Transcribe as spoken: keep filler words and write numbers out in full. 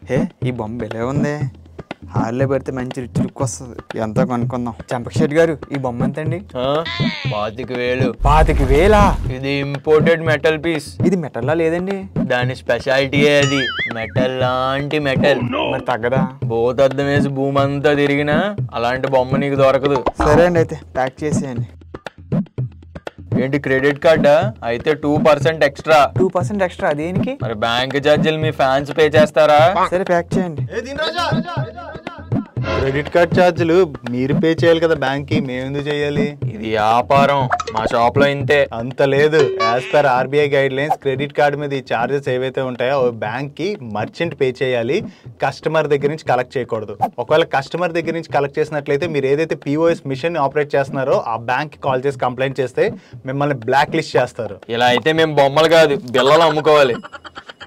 హే ఈ బొమ్మ బెలే ఉంది. హాల్లో పెడితే మంచి రిచ్ లుక్ వస్తుంది. ఎంతో కనుక్కుందాం. చంపకశెట్టి గారు ఈ బొమ్మ ఎంతండి? పాతిక వేలు. పాతిక వేలా? ఇది ఇంపోర్టెడ్ మెటల్ పీస్. ఇది మెటల్లా లేదండి? దాని స్పెషాలిటీ అది మెటల్ లాంటి మెటల్. మరి తగ్గదా? భూతద్దం వేసి భూమి అంతా తిరిగినా అలాంటి బొమ్మ నీకు దొరకదు. సరే అండి, అయితే ప్యాక్ చేసేయండి. ఏంటి క్రెడిట్ కార్డా? అయితే two percent extra. Two percent extra దేనికి? మరి బ్యాంక్ ఛార్జీలు మీ ఫ్యాన్స్ పే చేస్తారా? సరే ప్యాక్ చేయండి. క్రెడిట్ కార్డ్ ఛార్జీలు మీరు పే చేయాలి కదా బ్యాంక్ కి, మేము ఎందుకు చేయాలి? ఇది వ్యాపారం, మా షాప్ లో ఇంతే. అంత లేదు. As per RBI guidelines credit card మీద ఈ ఛార్జెస్ ఏవైతే ఉంటాయో బ్యాంక్ కి మర్చెంట్ పే చేయాలి, కస్టమర్ దగ్గర నుంచి కలెక్ట్ చేయకూడదు. ఒకవేళ కస్టమర్ దగ్గర నుంచి కలెక్ట్ చేసినట్లయితే మీరు ఏదైతే పీఓఎస్ మిషన్ ఆపరేట్ చేస్తున్నారో ఆ బ్యాంక్ కి కాల్ చేసి కంప్లైంట్ చేస్తే మిమ్మల్ని బ్లాక్ లిస్ట్ చేస్తారు. ఇలా అయితే మేము బొమ్మలు కాదు బిల్లలు అమ్ముకోవాలి.